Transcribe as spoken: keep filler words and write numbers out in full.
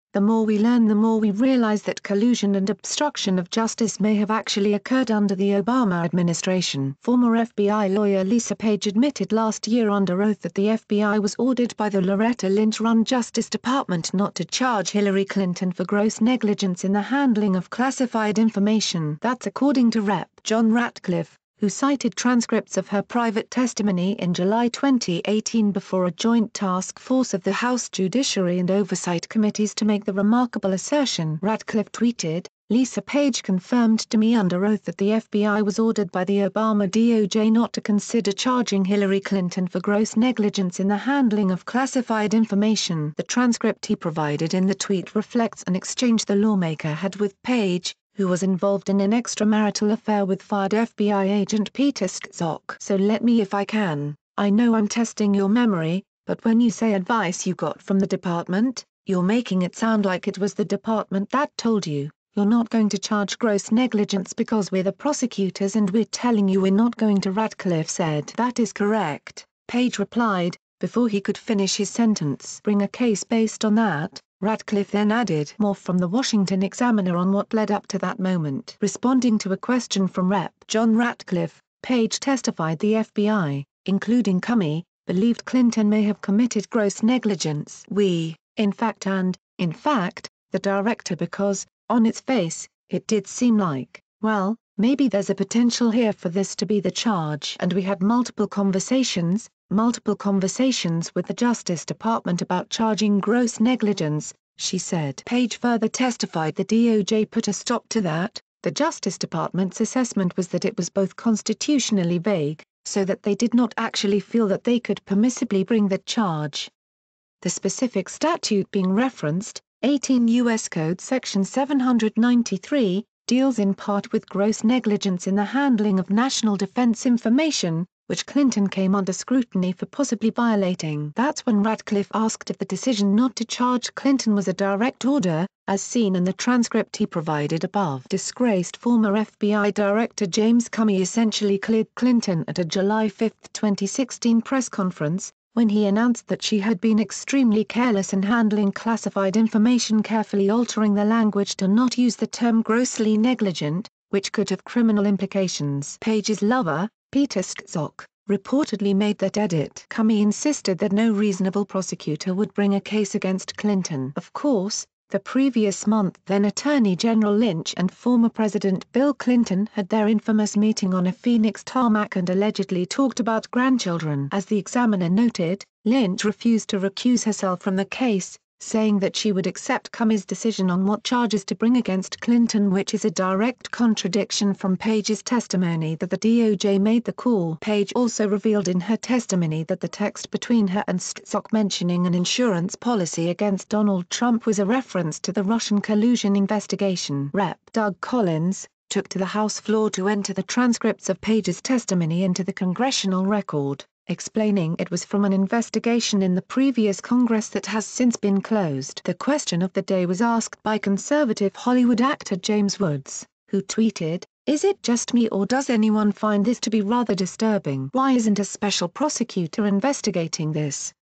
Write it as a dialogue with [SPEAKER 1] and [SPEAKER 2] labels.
[SPEAKER 1] "The more we learn, the more we realize that collusion and obstruction of justice may have actually occurred under the Obama administration." Former F B I lawyer Lisa Page admitted last year under oath that the F B I was ordered by the Loretta Lynch-run Justice Department not to charge Hillary Clinton for gross negligence in the handling of classified information. That's according to Representative John Ratcliffe, who cited transcripts of her private testimony in July twenty eighteen before a joint task force of the House Judiciary and Oversight Committees to make the remarkable assertion. Ratcliffe tweeted, "Lisa Page confirmed to me under oath that the F B I was ordered by the Obama D O J not to consider charging Hillary Clinton for gross negligence in the handling of classified information." The transcript he provided in the tweet reflects an exchange the lawmaker had with Page, who was involved in an extramarital affair with fired F B I agent Peter Strzok. "So let me if I can, I know I'm testing your memory, but when you say advice you got from the department, you're making it sound like it was the department that told you, you're not going to charge gross negligence because we're the prosecutors and we're telling you we're not going to." Ratcliffe said. "That is correct," Page replied, before he could finish his sentence. "Bring a case based on that." Ratcliffe then added more from the Washington Examiner on what led up to that moment. Responding to a question from Representative John Ratcliffe, Page testified the F B I, including Comey, believed Clinton may have committed gross negligence. "We, in fact and, in fact, the director because, on its face, it did seem like, well, maybe there's a potential here for this to be the charge. And we had multiple conversations, multiple conversations with the Justice Department about charging gross negligence," she said. Page further testified the D O J put a stop to that. The Justice Department's assessment was that it was both constitutionally vague, so that they did not actually feel that they could permissibly bring that charge. The specific statute being referenced, eighteen U S Code Section seven ninety-three, deals in part with gross negligence in the handling of national defense information, which Clinton came under scrutiny for possibly violating. That's when Ratcliffe asked if the decision not to charge Clinton was a direct order, as seen in the transcript he provided above. Disgraced former F B I Director James Comey essentially cleared Clinton at a July fifth twenty sixteen press conference, when he announced that she had been extremely careless in handling classified information, carefully altering the language to not use the term grossly negligent, which could have criminal implications. Page's lover, Peter Strzok, reportedly made that edit. Comey insisted that no reasonable prosecutor would bring a case against Clinton. Of course, the previous month then Attorney General Lynch and former President Bill Clinton had their infamous meeting on a Phoenix tarmac and allegedly talked about grandchildren. As the Examiner noted, Lynch refused to recuse herself from the case, saying that she would accept Comey's decision on what charges to bring against Clinton, which is a direct contradiction from Page's testimony that the D O J made the call. Page also revealed in her testimony that the text between her and Strzok mentioning an insurance policy against Donald Trump was a reference to the Russian collusion investigation. Representative Doug Collins, took to the House floor to enter the transcripts of Page's testimony into the congressional record, explaining it was from an investigation in the previous Congress that has since been closed. The question of the day was asked by conservative Hollywood actor James Woods, who tweeted, "Is it just me or does anyone find this to be rather disturbing? Why isn't a special prosecutor investigating this?"